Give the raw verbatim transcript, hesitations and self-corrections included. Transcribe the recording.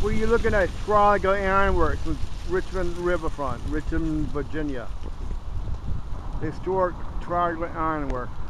Well, you're looking at Triangle Ironworks with Richmond Riverfront, Richmond, Virginia. Historic Triangle Ironworks.